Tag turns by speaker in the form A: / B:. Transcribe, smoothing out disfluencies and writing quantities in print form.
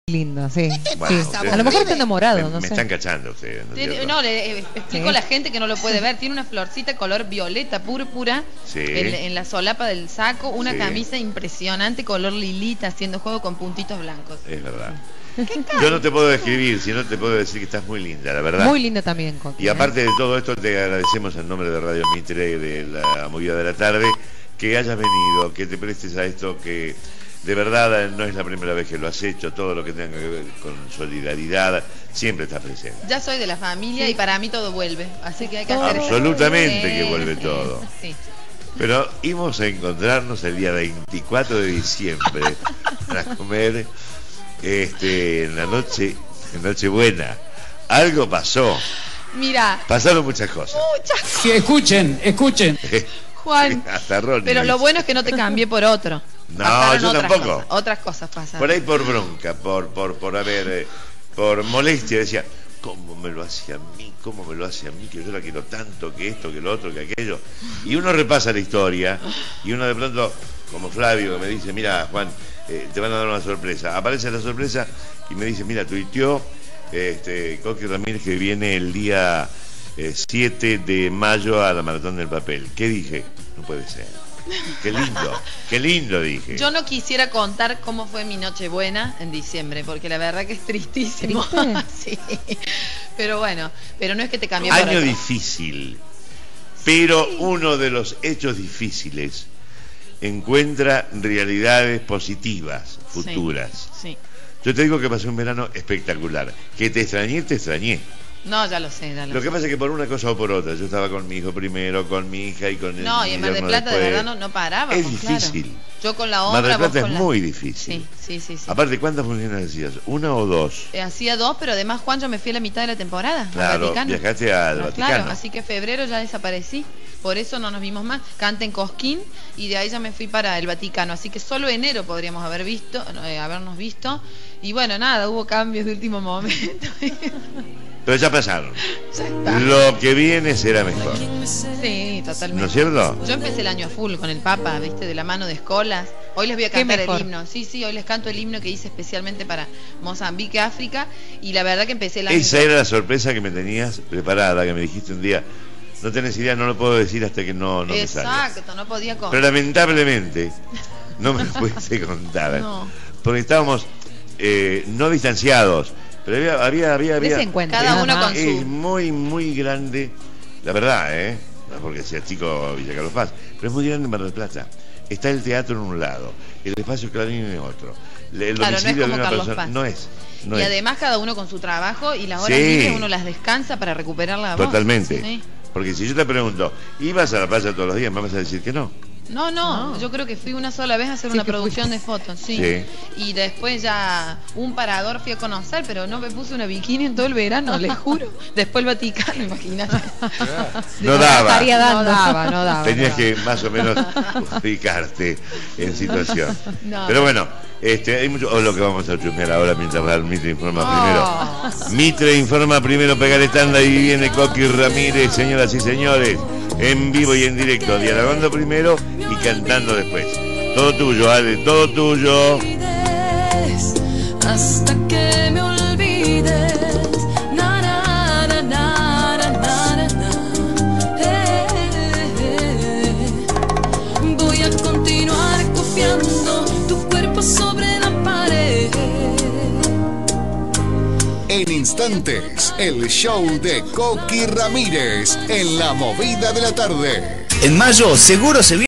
A: Lindo, sí.
B: Bueno,
A: sí. A lo mejor está enamorado, no
B: me
A: sé.
B: están cachando ustedes.
C: No, le explico a la gente que no lo puede ver. Tiene una florcita color violeta púrpura en la solapa del saco, una camisa impresionante color lilita haciendo juego con puntitos blancos.
B: Es verdad. Yo no te puedo describir, sino te puedo decir que estás muy linda, la verdad.
A: Muy linda también, Coqui.
B: Y aparte de todo esto, te agradecemos en nombre de Radio Mitre y de la movida de la tarde que hayas venido, que te prestes a esto, que de verdad no es la primera vez que lo has hecho. Todo lo que tenga que ver con solidaridad siempre está presente.
C: Ya soy de la familia y para mí todo vuelve, así que hay que hacer
B: absolutamente que vuelve todo.
C: Sí.
B: Pero íbamos a encontrarnos el día 24 de diciembre para comer en la Nochebuena. Algo pasó.
C: Mira,
B: pasaron muchas cosas.
D: Sí, escuchen.
C: Juan,
B: hasta Ronnie.
C: pero lo bueno es que no te cambié por otro.
B: No,
C: pasaron
B: yo tampoco.
C: Otras cosas pasaron.
B: Por ahí por bronca, por molestia, decía, ¿cómo me lo hace a mí? ¿Cómo me lo hace a mí? Que yo la quiero tanto, que esto, que lo otro, que aquello. Y uno repasa la historia, y uno de pronto, como Flavio, que me dice, mira, Juan, te van a dar una sorpresa. Aparece la sorpresa y me dice, mira, tuiteó Coqui Ramírez que viene el día 7 de mayo a la Maratón del Papel. ¿Qué dije? No puede ser. Qué lindo dije.
C: Yo no quisiera contar cómo fue mi Nochebuena en diciembre, porque la verdad que es tristísimo. Sí. Pero bueno, pero no es que te cambie por
B: año
C: otro.
B: Difícil, pero uno de los hechos difíciles encuentra realidades positivas, futuras.
C: Sí.
B: Yo te digo que pasé un verano espectacular. Que te extrañé.
C: No, ya lo sé,
B: Lo que pasa es que por una cosa o por otra, yo estaba con mi hijo primero, con mi hija y con el
C: No, y en Mar del Plata
B: después.
C: de verdad no parábamos.
B: Es difícil.
C: Claro. Yo con la otra,
B: Mar del Plata
C: vos
B: es
C: con
B: muy difícil.
C: Sí.
B: Aparte, ¿cuántas funciones hacías? ¿Una o dos?
C: Hacía dos, pero además, Juan, yo me fui a la mitad de la temporada.
B: Claro, viajaste al Vaticano.
C: Claro, así que febrero ya desaparecí. Por eso no nos vimos más. Canté en Cosquín y de ahí ya me fui para el Vaticano. Así que solo enero podríamos habernos visto. Y bueno, nada, hubo cambios de último momento.
B: Pero ya pasaron.
C: Ya está.
B: Lo que viene será mejor.
C: Sí, totalmente.
B: ¿No es cierto?
C: Yo empecé el año a full con el Papa, viste, de la mano de Escolas. Hoy les voy a cantar el himno. Sí, hoy les canto el himno que hice especialmente para Mozambique, África. Y la verdad que empecé el año.
B: Esa era la sorpresa que me tenías preparada, que me dijiste un día. No tenés idea, no lo puedo decir hasta que no me salga.
C: Exacto, no podía contar.
B: Pero lamentablemente no me lo pudiste contar.
C: No.
B: Porque estábamos no distanciados. Pero había
C: cada uno con
B: es
C: su...
B: muy grande, la verdad, no porque sea chico Villa Carlos Paz, pero es muy grande en Mar del Plata. Está el teatro en un lado, el espacio Clarín en otro, el domicilio de una persona no es.
C: Y además cada uno con su trabajo y las horas libres uno las descansa para recuperar la voz.
B: Totalmente.
C: Sí.
B: Porque si yo te pregunto, ¿ibas a la playa todos los días? Me vas a decir que no.
C: No, yo creo que fui una sola vez a hacer una producción de fotos, sí. Y después ya un parador fui a conocer, pero no me puse una bikini en todo el verano, les juro. Después el Vaticano, imagínate.
B: No daba.
A: No daba.
B: Tenías que más o menos ubicarte en situación.
C: No.
B: Pero bueno, hay mucho lo que vamos a chusmear ahora mientras va el Mitre Informa primero. Mitre Informa primero, pegar tanda y viene Coqui Ramírez, señoras y señores. En vivo y en directo, dialogando primero y cantando después. Todo tuyo, Ale, todo tuyo.
E: Hasta que me olvides. Na, na, na, na, na, na, na. Voy a continuar copiando tu cuerpo sobre la pared.
F: En instantes, el show de Coqui Ramírez en la movida de la tarde.
G: En mayo seguro se viene.